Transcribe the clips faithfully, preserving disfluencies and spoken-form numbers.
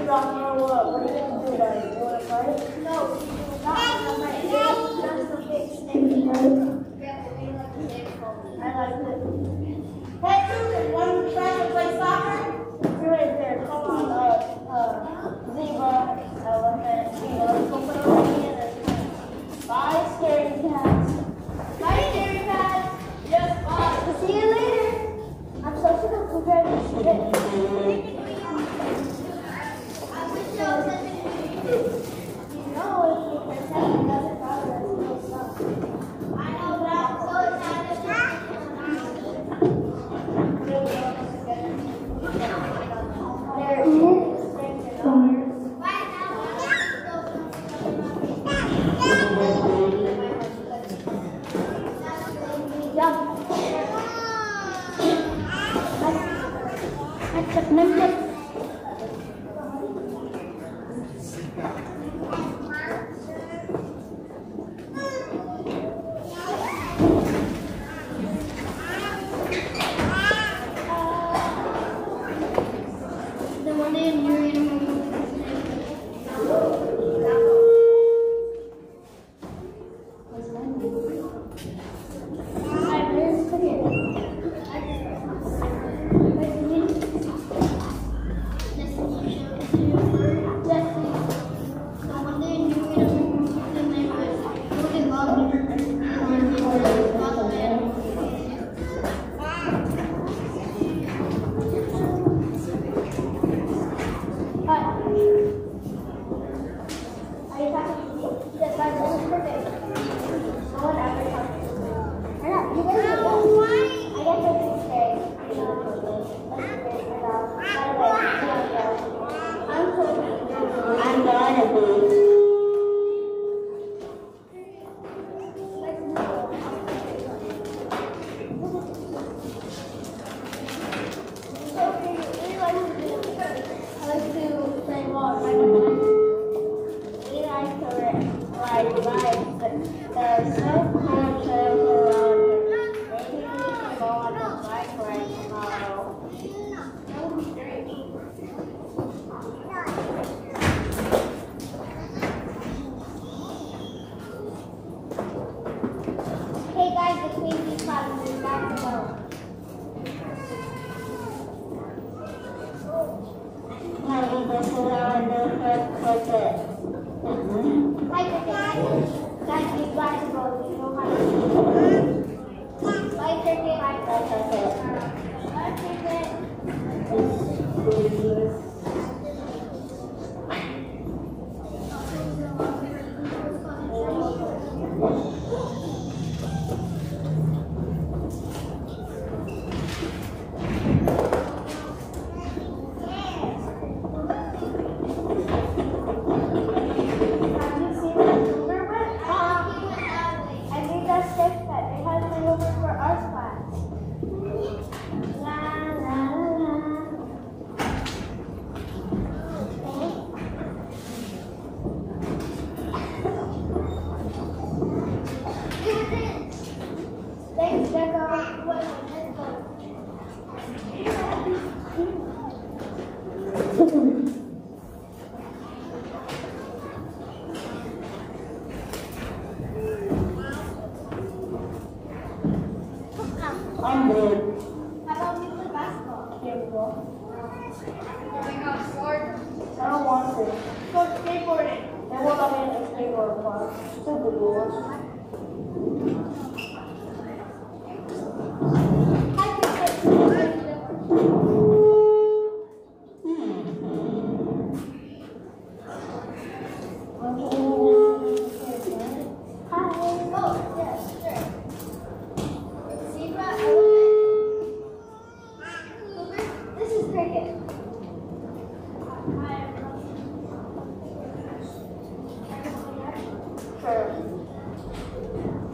What, what are you going to do about it? You want to fight? No, you do not want to fight. That's the big snake. I like it. Hey, Cougar, want to try to play soccer? You're right there. Come on, uh, uh, zebra, elephant, you know, let's go play over together. Bye, scary cats. Bye, scary cats. Yes, bye. See you later. I'm so sick of Cougar. I'm good. How about we play basketball? Here we go. I don't want to. Go skateboarding. They won't let me in the skateboard park. Stupid rules. Sure.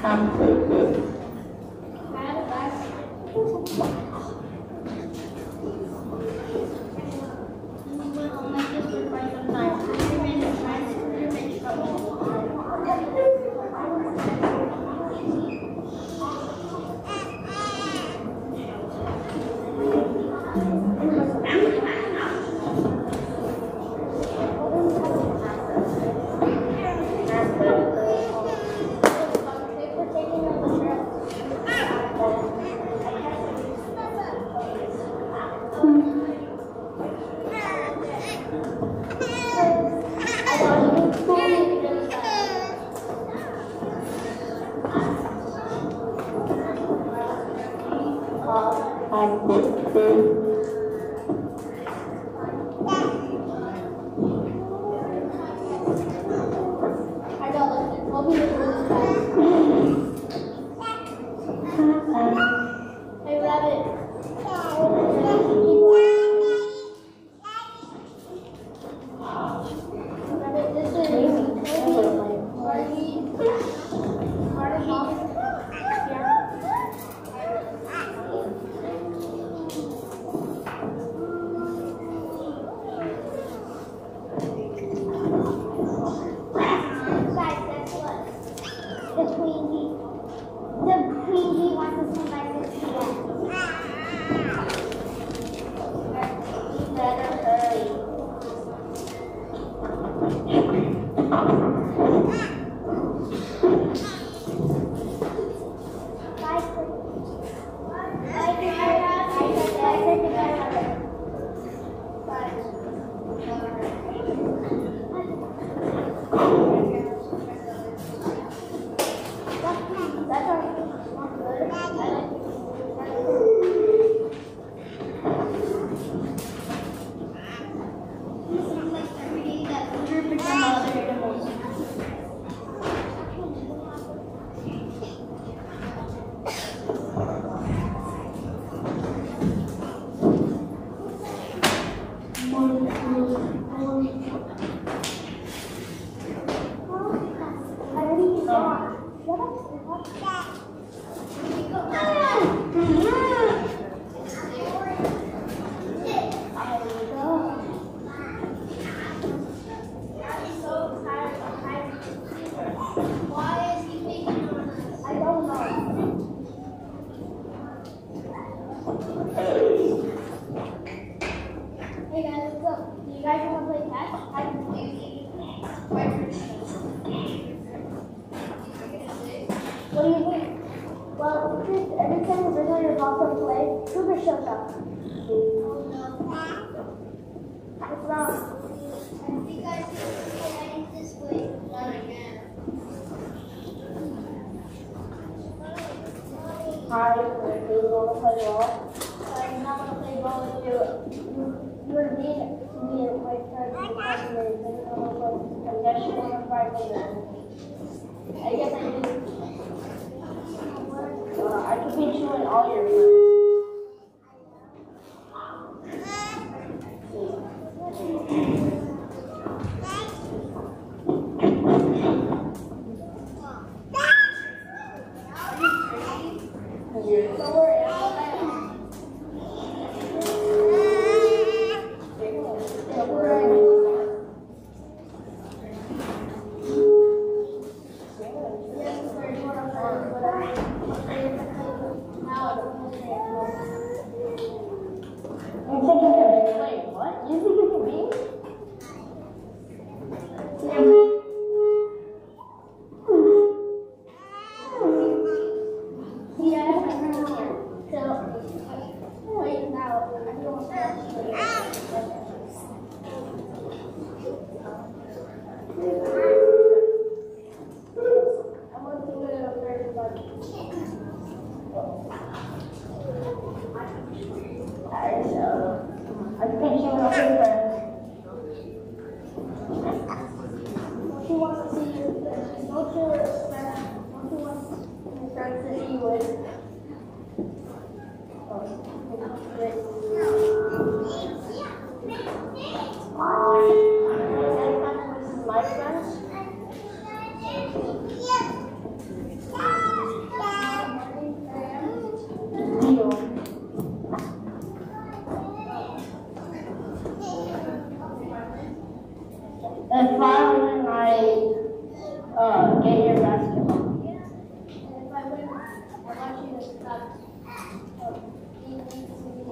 What do you think? Well, every time you bring on your ball to play, Cougar shows up. Oh no. What's wrong? I think I should play this way. Not again. Hi, do you want to play ball? I'm not going to play ball with you. You were mean to me and my friends in five minutes. I guess you want to fight later. I guess I did. Uh, I could beat you in all your friends. My friends? uh, get your basketball. Yeah. And if I win, I want you to stop. Oh, you need to be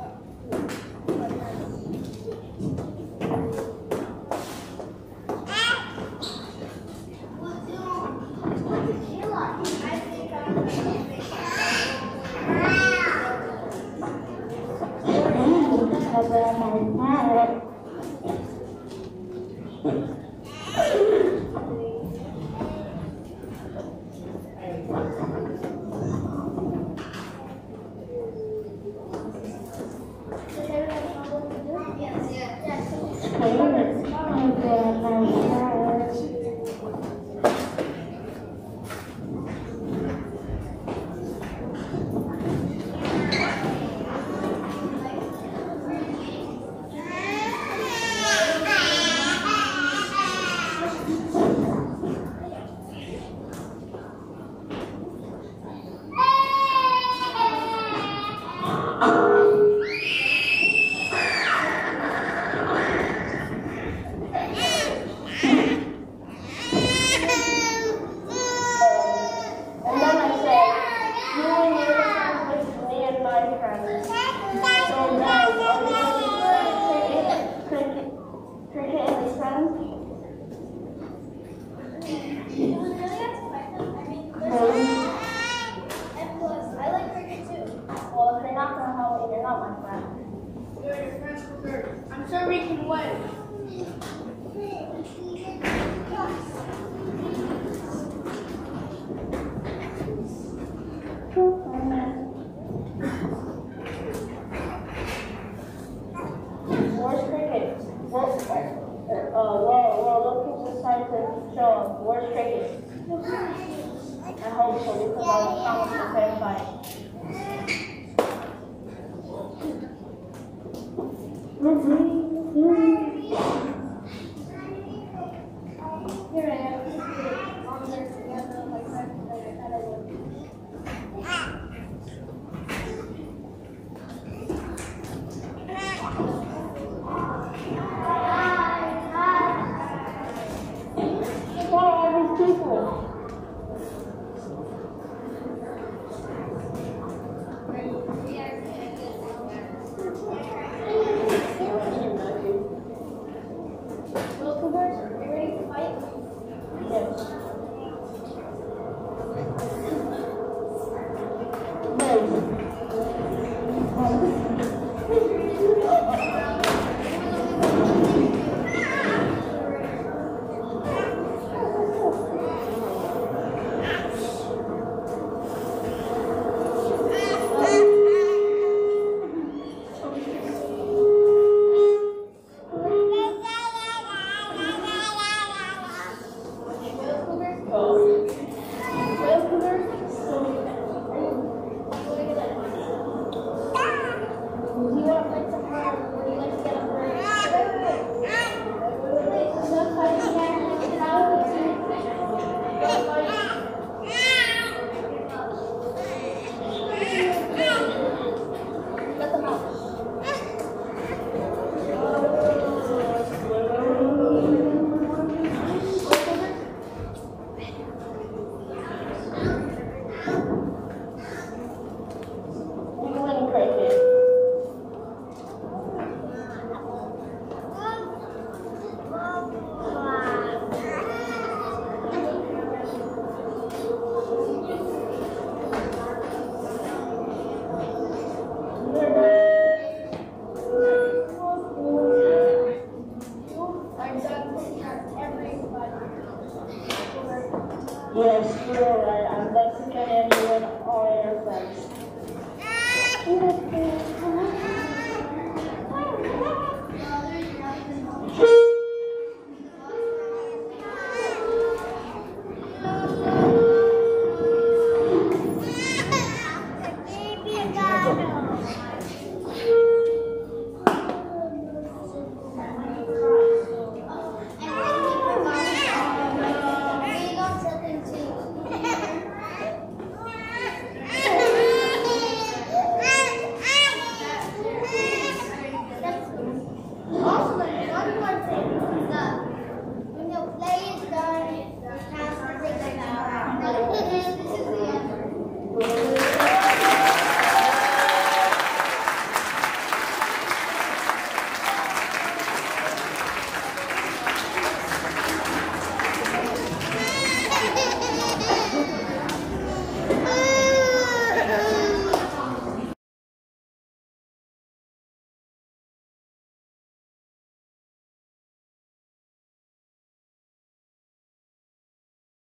I'm sure we can win. Where's cricket? Where's, uh, well, well, look who's decided to show up. Where's cricket? I hope so because I was promised to fair fight. Here I am. On there together, like friends later. Kind of yes, you're right. I'm Mexican and you're all your friends.